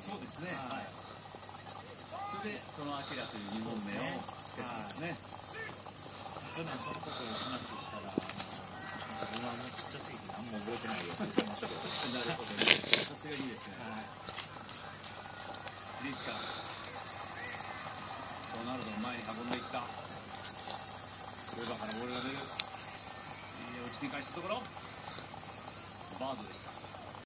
そうですね。はい。それでそのアキラという2問目をつけたんですね。 去年そのことを話したら、自分はもうちっちゃすぎて何も覚えてないよって言ってましたけど。 なるほどね。さすがにいいですね。リーチか。ロナルドを前に運んでいった。ウェバーからボールが出る。内に返したところバードでした。